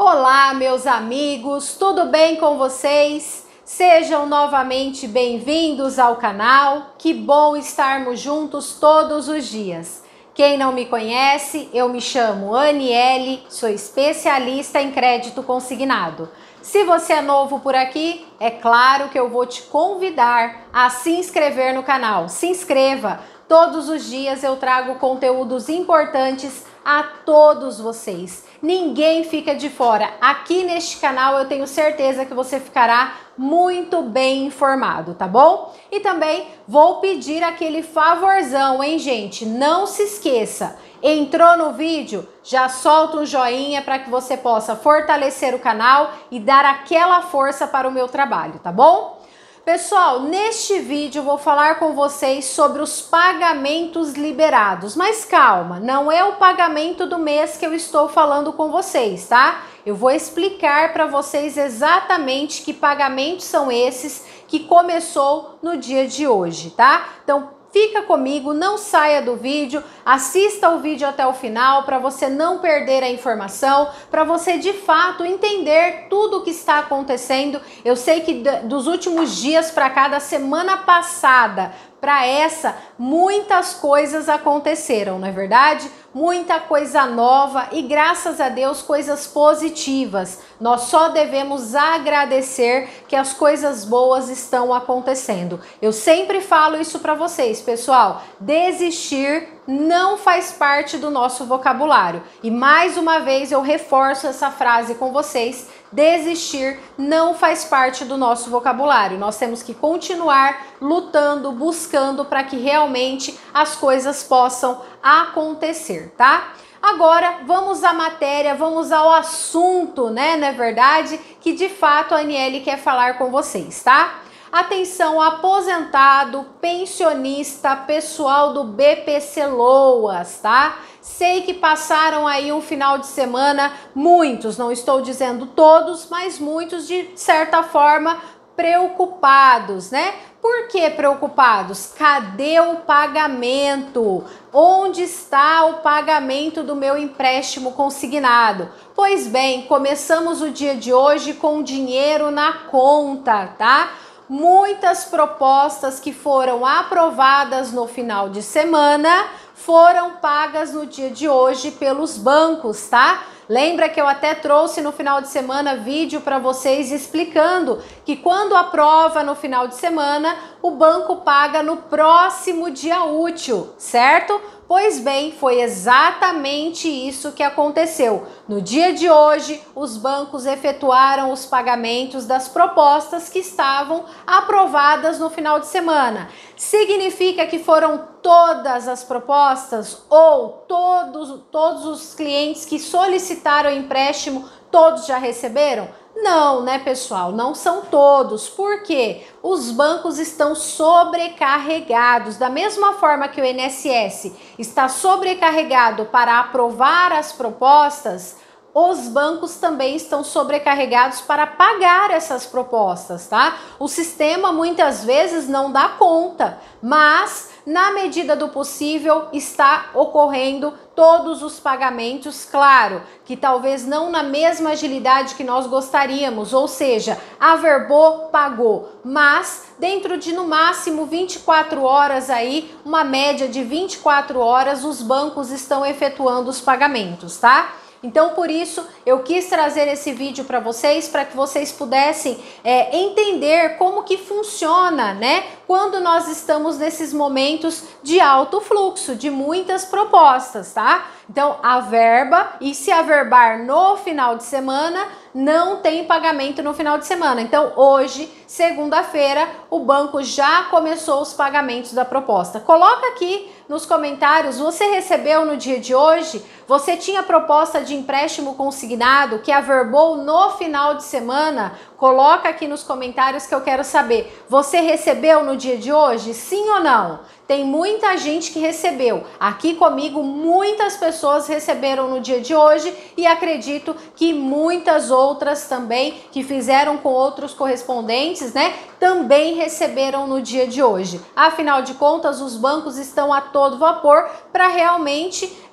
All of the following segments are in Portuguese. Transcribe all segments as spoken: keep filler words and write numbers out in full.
Olá, meus amigos, tudo bem com vocês? Sejam novamente bem-vindos ao canal. Que bom estarmos juntos todos os dias. Quem não me conhece, eu me chamo Aniele, sou especialista em crédito consignado. Se você é novo por aqui, é claro que eu vou te convidar a se inscrever no canal. Se inscreva! Todos os dias eu trago conteúdos importantes a todos vocês. Ninguém fica de fora. Aqui neste canal eu tenho certeza que você ficará muito bem informado, tá bom? E também vou pedir aquele favorzão, hein, gente? Não se esqueça. Entrou no vídeo? Já solta um joinha para que você possa fortalecer o canal e dar aquela força para o meu trabalho, tá bom? Pessoal, neste vídeo eu vou falar com vocês sobre os pagamentos liberados, mas calma, não é o pagamento do mês que eu estou falando com vocês, tá? Eu vou explicar para vocês exatamente que pagamentos são esses que começou no dia de hoje, tá? Então, fica comigo, não saia do vídeo, assista o vídeo até o final para você não perder a informação, para você de fato entender tudo o que está acontecendo. Eu sei que dos últimos dias para cá, da semana passada para essa, muitas coisas aconteceram, não é verdade? Muita coisa nova e graças a Deus coisas positivas. Nós só devemos agradecer que as coisas boas estão acontecendo. Eu sempre falo isso para vocês, pessoal. Desistir não faz parte do nosso vocabulário. E mais uma vez eu reforço essa frase com vocês. Desistir não faz parte do nosso vocabulário. Nós temos que continuar lutando, buscando para que realmente as coisas possam acontecer, tá? Agora vamos à matéria, vamos ao assunto, né? Não é verdade? Que de fato a Aniele quer falar com vocês, tá? Atenção, aposentado, pensionista, pessoal do B P C Loas, tá? Sei que passaram aí um final de semana, muitos, não estou dizendo todos, mas muitos de certa forma preocupados, né? Por que preocupados? Cadê o pagamento? Onde está o pagamento do meu empréstimo consignado? Pois bem, começamos o dia de hoje com dinheiro na conta, tá? Muitas propostas que foram aprovadas no final de semana foram pagas no dia de hoje pelos bancos, tá? Lembra que eu até trouxe no final de semana vídeo para vocês explicando que quando aprova no final de semana, o banco paga no próximo dia útil, certo? Pois bem, foi exatamente isso que aconteceu. No dia de hoje, os bancos efetuaram os pagamentos das propostas que estavam aprovadas no final de semana. Significa que foram todas as propostas ou todos, todos os clientes que solicitaram empréstimo, todos já receberam? Não, né, pessoal? Não são todos. Por quê? Os bancos estão sobrecarregados. Da mesma forma que o I N S S está sobrecarregado para aprovar as propostas, os bancos também estão sobrecarregados para pagar essas propostas, tá? O sistema muitas vezes não dá conta, mas na medida do possível está ocorrendo todos os pagamentos, claro, que talvez não na mesma agilidade que nós gostaríamos, ou seja, averbou, pagou, mas dentro de no máximo vinte e quatro horas aí, uma média de vinte e quatro horas, os bancos estão efetuando os pagamentos, tá? Então, por isso, eu quis trazer esse vídeo para vocês, para que vocês pudessem é, entender como que funciona, né? Quando nós estamos nesses momentos de alto fluxo, de muitas propostas, tá? Então, averba e se averbar no final de semana, não tem pagamento no final de semana. Então, hoje, segunda-feira, o banco já começou os pagamentos da proposta. Coloca aqui nos comentários, você recebeu no dia de hoje? Você tinha proposta de empréstimo consignado que averbou no final de semana? Coloca aqui nos comentários que eu quero saber. Você recebeu no dia de hoje? Sim ou não? Tem muita gente que recebeu. Aqui comigo, muitas pessoas receberam no dia de hoje e acredito que muitas outras também que fizeram com outros correspondentes, né, também receberam no dia de hoje. Afinal de contas, os bancos estão a todo vapor para realmente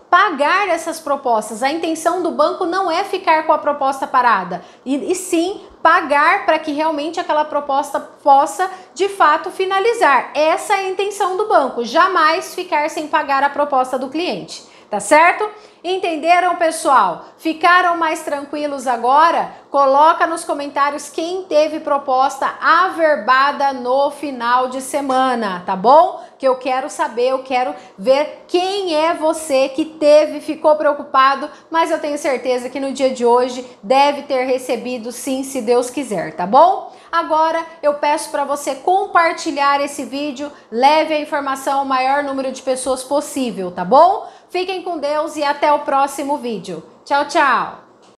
pagar essas propostas. A intenção do banco não é ficar com a proposta parada, e, e sim pagar para que realmente aquela proposta possa de fato finalizar. Essa é a intenção do banco, jamais ficar sem pagar a proposta do cliente, tá certo? Entenderam, pessoal? Ficaram mais tranquilos agora? Coloca nos comentários quem teve proposta averbada no final de semana, tá bom? Que eu quero saber, eu quero ver quem é você que teve, ficou preocupado, mas eu tenho certeza que no dia de hoje deve ter recebido sim, se Deus quiser, tá bom? Agora eu peço para você compartilhar esse vídeo, leve a informação ao maior número de pessoas possível, tá bom? Fiquem com Deus e até o próximo vídeo. Tchau, tchau!